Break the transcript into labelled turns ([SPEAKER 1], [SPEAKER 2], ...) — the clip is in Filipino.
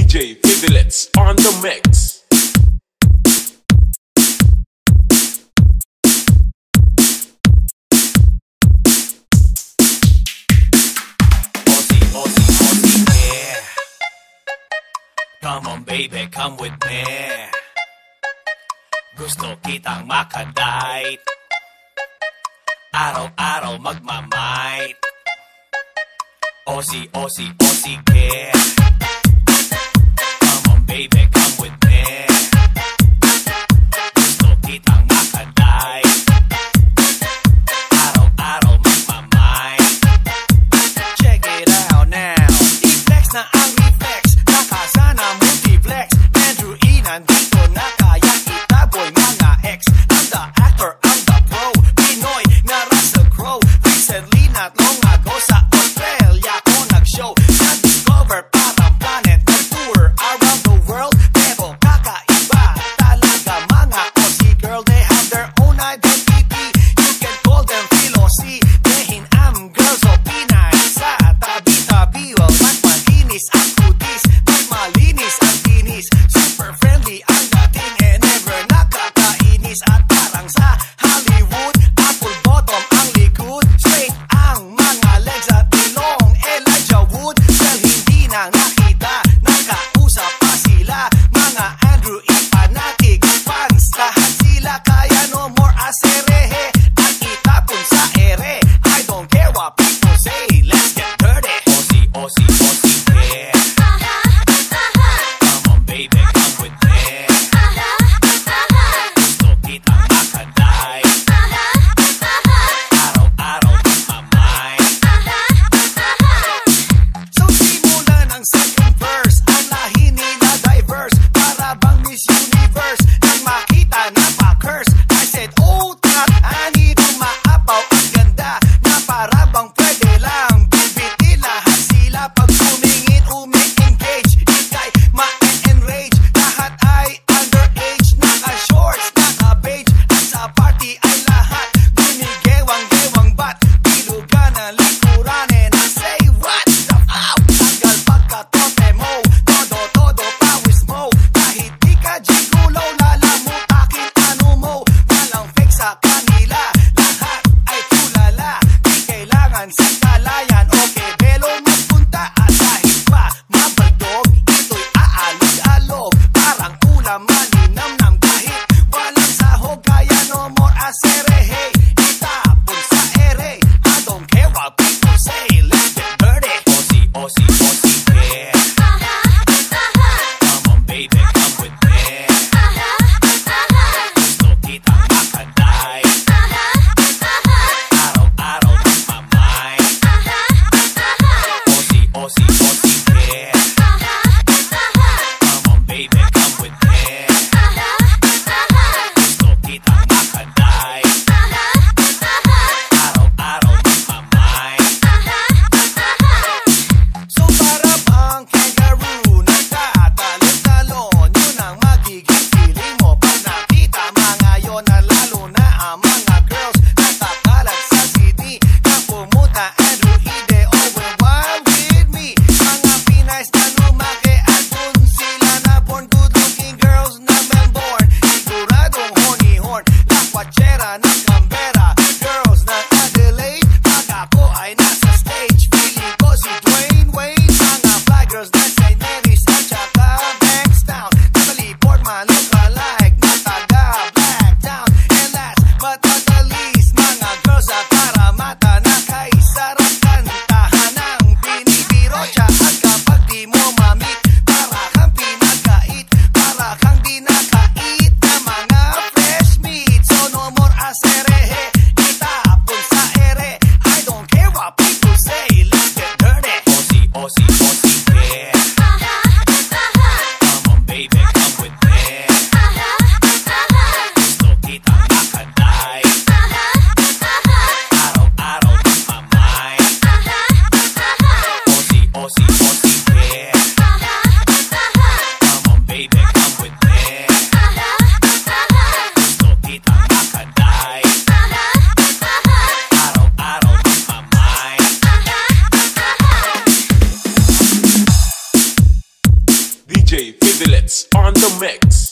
[SPEAKER 1] DJ Fidelets on the mix.
[SPEAKER 2] Aussie, yeah. Come on baby, come with me. Gusto kitang makadite. Araw-araw magmamight. Aussie, yeah. Come on baby, come with me. Gusto kitang makadite. Araw-araw magmamight. Check it out now. I-flex na ang reflex. Nakasana multiplex. Andrew E. nandito na kaya itaboy mga ex. I'm the actor, I'm the pro. Pinoy na Russell Crowe. Recently, not long ago sa Australia ko nag-show. Na-discover parang planet on tour around the world. Pero kakaiba talaga mga Aussie girl. They have their own identity. You can call them Philosophy. Dehin am girls o Pinay. Sa tabi-tabi, well, mas malinis ang kutis. Mas malinis ang tinis. Super friendly ang dating and never nakakainis. At parang sa Hollywood, apple bottom ang likod. Straight ang mga legs at ilong. Elijah Wood, well hindi na nakita. Nakausap pa sila. Mga Andrew E. fanatic fans. Lahat sila kaya no more aserehe. At itapon sa ere. I don't care what people say. Let's get dirty. Aussie, yeah. Come on baby, come with me. Gusto kitang makadite. Araw-araw magmamight. So simulan ang second verse. Ang lahi nila diverse. Para bang Miss Universe. Nang makita na pa-curse. I said, oh tat, ani dumaapaw ang ganda. Na para bang pwede lang. Bibiti lahat sila pag tumingin, umi-engage. Ika'y ma-enrage. Lahat ay underage. Naka-shorts, naka-beige. At sa party ay lahat gumigewang-gewang bat. Bilugan ang likuran and I say, what the fuck? Tagal pagkatot
[SPEAKER 1] DJ Fiddlets on the mix.